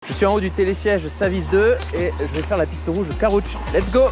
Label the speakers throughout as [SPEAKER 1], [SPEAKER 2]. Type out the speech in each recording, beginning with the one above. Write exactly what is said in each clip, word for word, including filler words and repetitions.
[SPEAKER 1] Je suis en haut du télésiège Savis deux et je vais faire la piste rouge Carouch. Let's go!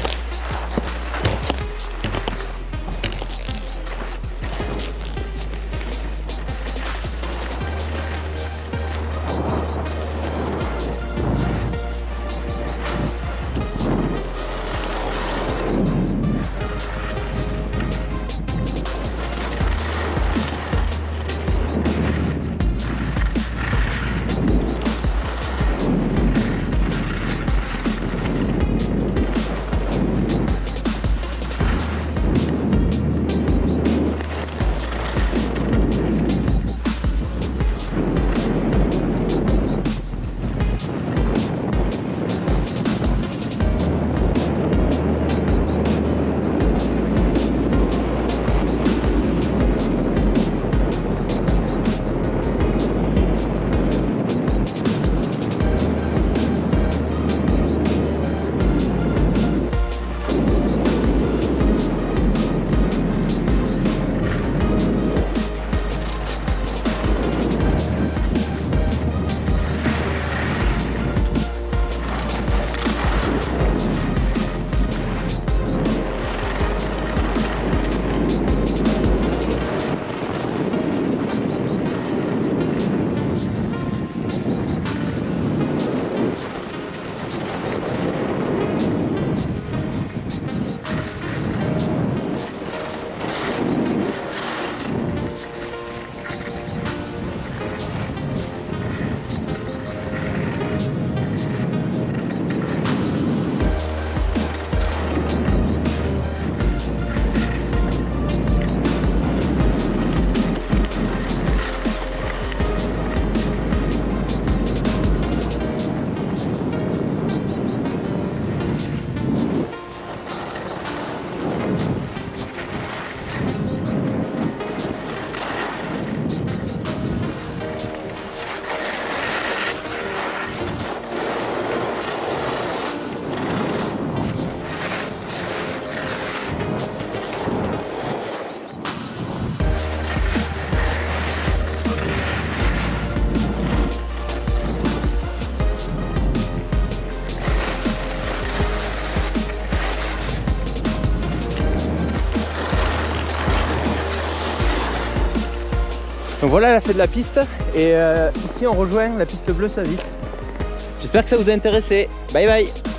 [SPEAKER 1] Donc voilà la fin de la piste et euh, ici on rejoint la piste bleue Savis. J'espère que ça vous a intéressé. Bye bye.